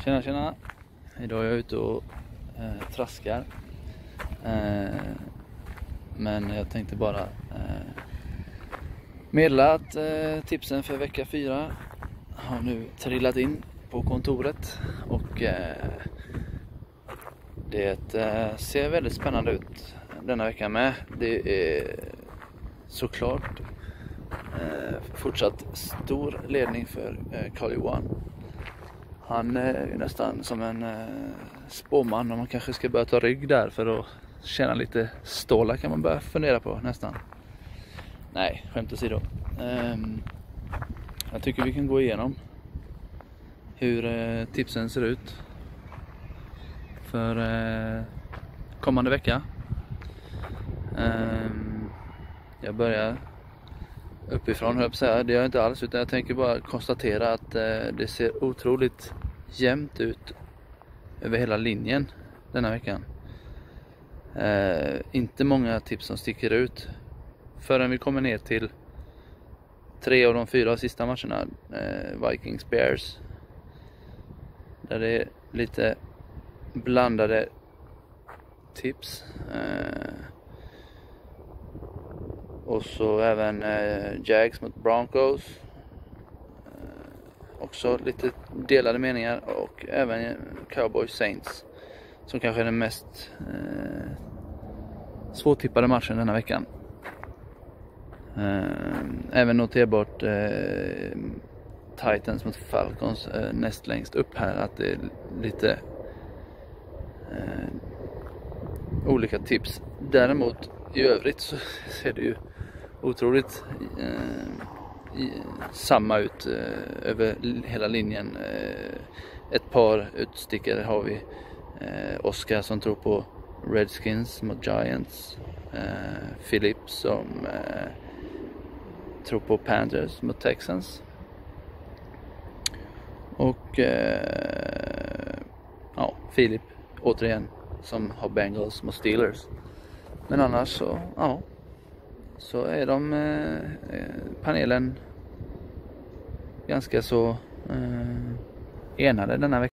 Tjena. Idag är jag ute och traskar. Men jag tänkte bara meddela att tipsen för vecka 4 har nu trillat in på kontoret. Och det ser väldigt spännande ut denna vecka med. Det är såklart fortsatt stor ledning för Carl-Johan. Han är nästan som en spåman, och man kanske ska börja ta rygg där för att tjäna lite stålar, kan man börja fundera på nästan. Nej, skämt åsido. Jag tycker vi kan gå igenom hur tipsen ser ut för kommande vecka. Jag börjar uppifrån, höll jag på att säga. Det gör jag inte alls, utan jag tänker bara konstatera att det ser otroligt jämnt ut över hela linjen denna veckan. Inte många tips som sticker ut förrän vi kommer ner till 3 av de 4 sista matcherna. Vikings Bears, där det är lite blandade tips. Och så även Jags mot Broncos. Också lite delade meningar. Och även Cowboys Saints, som kanske är den mest svårtippade matchen denna veckan. Även noterbart Titans mot Falcons näst längst upp här. Att det är lite olika tips. Däremot i övrigt så ser det ju otroligt samma ut över hela linjen. Ett par utstickare har vi. Oscar som tror på Redskins mot Giants. Philip som tror på Panthers mot Texans. Och Philip återigen som har Bengals mot Steelers. Men annars så är de panelen ganska så enade denna vecka.